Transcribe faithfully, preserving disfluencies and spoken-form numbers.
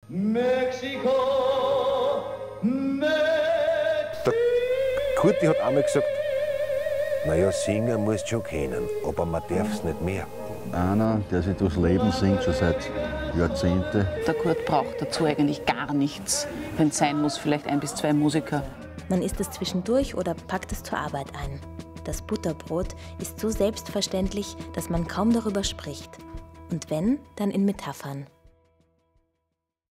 Mexiko, Der Kurti hat einmal gesagt, naja, singen musst du schon kennen, aber man darf es nicht mehr. Einer, der sich durchs Leben singt, schon seit Jahrzehnten. Der Kurt braucht dazu eigentlich gar nichts. Wenn es sein muss, vielleicht ein bis zwei Musiker. Man isst es zwischendurch oder packt es zur Arbeit ein. Das Butterbrot ist so selbstverständlich, dass man kaum darüber spricht. Und wenn, dann in Metaphern.